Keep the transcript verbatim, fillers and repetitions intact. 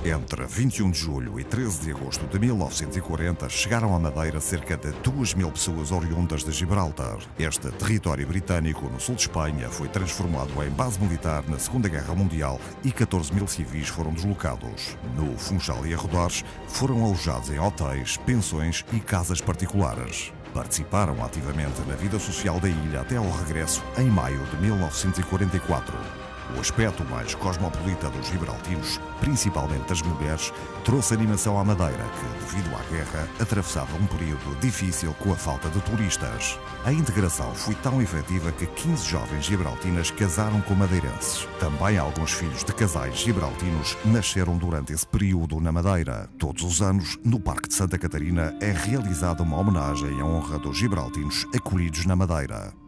Entre vinte e um de julho e treze de agosto de mil novecentos e quarenta, chegaram à Madeira cerca de duas mil pessoas oriundas de Gibraltar. Este território britânico no sul de Espanha foi transformado em base militar na Segunda Guerra Mundial e catorze mil civis foram deslocados. No Funchal e arredores, foram alojados em hotéis, pensões e casas particulares. Participaram ativamente na vida social da ilha até ao regresso em maio de mil novecentos e quarenta e quatro. O aspecto mais cosmopolita dos gibraltinos, principalmente das mulheres, trouxe animação à Madeira, que, devido à guerra, atravessava um período difícil com a falta de turistas. A integração foi tão efetiva que quinze jovens gibraltinas casaram com madeirenses. Também alguns filhos de casais gibraltinos nasceram durante esse período na Madeira. Todos os anos, no Parque de Santa Catarina, é realizada uma homenagem em honra dos gibraltinos acolhidos na Madeira.